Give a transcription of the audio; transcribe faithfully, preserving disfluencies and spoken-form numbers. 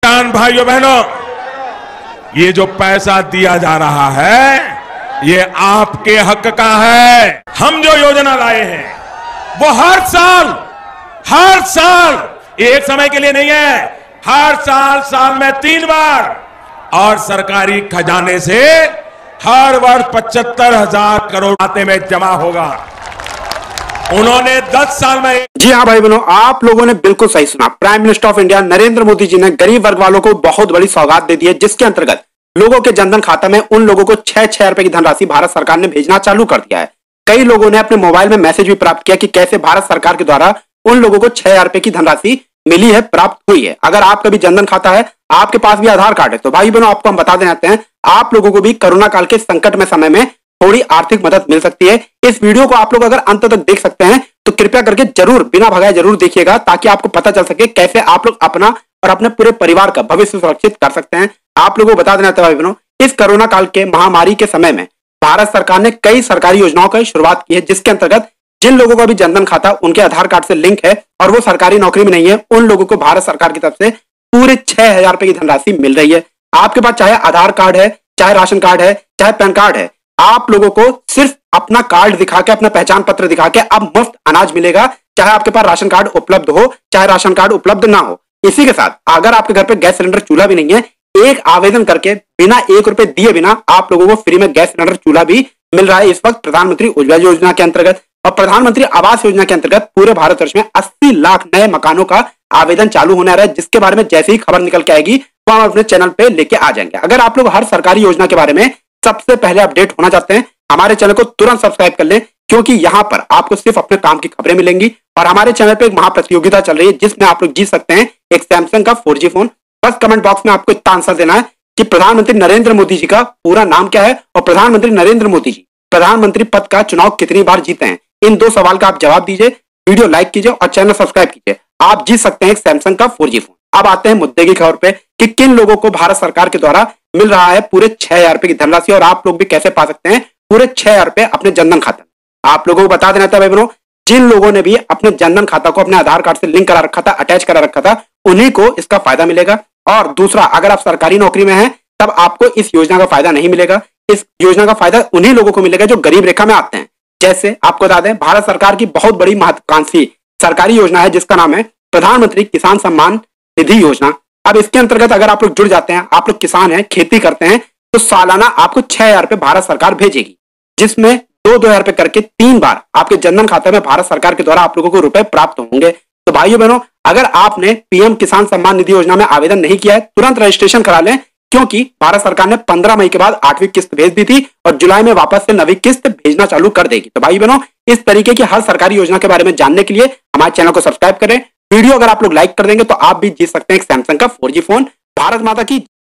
किसान भाइयों बहनों, ये जो पैसा दिया जा रहा है ये आपके हक का है। हम जो योजना लाए हैं वो हर साल हर साल एक समय के लिए नहीं है, हर साल साल में तीन बार और सरकारी खजाने से हर वर्ष पचहत्तर हजार करोड़ खाते में जमा होगा। उन्होंने दस साल में। जी हाँ भाई बहनों, आप लोगों ने बिल्कुल सही सुना। Prime minister of India Narendra Modi ji ने गरीब वर्ग वालों को बहुत बड़ी सौगात दे दी है, जिसके अंतर्गत लोगों के जनधन खाता में उन लोगों को छह छह रुपए की धनराशि भारत सरकार ने भेजना चालू कर दिया है। कई लोगों ने अपने मोबाइल में मैसेज भी प्राप्त किया कि कैसे भारत सरकार के द्वारा उन लोगों को छह हजार रुपए की धनराशि मिली है, प्राप्त हुई है। अगर आपका भी जनधन खाता है, आपके पास भी आधार कार्ड है, तो भाई बहनों आपको हम बता देना चाहते हैं, आप लोगों को भी कोरोना काल के संकट में समय में थोड़ी आर्थिक मदद मिल सकती है। इस वीडियो को आप लोग अगर अंत तक देख सकते हैं तो कृपया करके जरूर बिना भगाए जरूर देखिएगा, ताकि आपको पता चल सके कैसे आप लोग अपना और अपने पूरे परिवार का भविष्य सुरक्षित कर सकते हैं। आप लोगों को बता देना चाहते हैं भाई बहनों, इस कोरोना काल के महामारी के समय में भारत सरकार ने कई सरकारी योजनाओं की शुरुआत की है, जिसके अंतर्गत जिन लोगों का भी जनधन खाता उनके आधार कार्ड से लिंक है और वो सरकारी नौकरी में नहीं है, उन लोगों को भारत सरकार की तरफ से पूरे छह हजार रुपए की धनराशि मिल रही है। आपके पास चाहे आधार कार्ड है, चाहे राशन कार्ड है, चाहे पैन कार्ड है, आप लोगों को सिर्फ अपना कार्ड दिखा के, अपना पहचान पत्र दिखा के अब मुफ्त अनाज मिलेगा, चाहे आपके पास राशन कार्ड उपलब्ध हो, चाहे राशन कार्ड उपलब्ध ना हो। इसी के साथ अगर आपके घर पे गैस सिलेंडर चूल्हा भी नहीं है, एक आवेदन करके बिना एक रुपए दिए बिना आप लोगों को फ्री में गैस सिलेंडर चूल्हा भी मिल रहा है इस वक्त प्रधानमंत्री उज्ज्वला योजना के अंतर्गत। और प्रधानमंत्री आवास योजना के अंतर्गत पूरे भारतवर्ष में अस्सी लाख नए मकानों का आवेदन चालू होने आ रहा है, जिसके बारे में जैसे ही खबर निकल के आएगी वो हम अपने चैनल पे लेके आ जाएंगे। अगर आप लोग हर सरकारी योजना के बारे में सबसे पहले अपडेट होना चाहते हैं, हमारे चैनल को तुरंत सब्सक्राइब कर लें, क्योंकि यहाँ पर आपको सिर्फ अपने काम की खबरें मिलेंगी। और हमारे चैनल पे एक महाप्रतियोगिता चल रही है, जिसमें आप लोग जीत सकते हैं एक सैमसंग का फोर जी फोन। बस कमेंट बॉक्स में आपको इतना आंसर देना है कि प्रधानमंत्री नरेंद्र मोदी जी का पूरा नाम क्या है और प्रधानमंत्री नरेंद्र मोदी जी प्रधानमंत्री पद का चुनाव कितनी बार जीते हैं। इन दो सवाल का आप जवाब दीजिए, वीडियो लाइक कीजिए और चैनल सब्सक्राइब कीजिए। आप जीत सकते हैं एक सैमसंग का फोर जी फोन। अब आते हैं मुद्दे की खबर पे कि किन लोगों को भारत सरकार के द्वारा मिल रहा है पूरे छह हजार रुपए की धनराशि, और आप लोग भी कैसे पा सकते हैं पूरे छह हजार रुपए अपने जनधन खाते में। आप लोगों को बता देना था भाई बहनों, जिन लोगों ने भी अपने जनधन खाता को अपने आधार कार्ड से लिंक करा रखा था, अटैच करा रखा था, उन्हीं को इसका फायदा मिलेगा। और दूसरा, अगर आप सरकारी नौकरी में हैं तब आपको इस योजना का फायदा नहीं मिलेगा। इस योजना का फायदा उन्हीं लोगों को मिलेगा जो गरीब रेखा में आते हैं। जैसे आपको बता दें, भारत सरकार की बहुत बड़ी महत्वाकांक्षी सरकारी योजना है जिसका नाम है प्रधानमंत्री किसान सम्मान निधि योजना। अब इसके अंतर्गत अगर आप लोग जुड़ जाते हैं, आप लोग किसान हैं, खेती करते हैं, तो सालाना आपको छह हजार रुपए भारत सरकार भेजेगी, जिसमें दो दो हजार रुपए करके तीन बार आपके जनधन खाते में भारत सरकार के द्वारा आप लोगों को रुपए प्राप्त होंगे। तो भाइयों बहनों, अगर आपने पीएम किसान सम्मान निधि योजना में आवेदन नहीं किया है, तुरंत रजिस्ट्रेशन करा लें, क्योंकि भारत सरकार ने पंद्रह मई के बाद आठवीं किस्त भेज दी थी और जुलाई में वापस से नवी किस्त भेजना चालू कर देगी। तो भाई बहनों, इस तरीके की हर सरकारी योजना के बारे में जानने के लिए हमारे चैनल को सब्सक्राइब करें। वीडियो अगर आप लोग लाइक कर देंगे तो आप भी जीत सकते हैं एक सैमसंग का फोर जी फोन। भारत माता की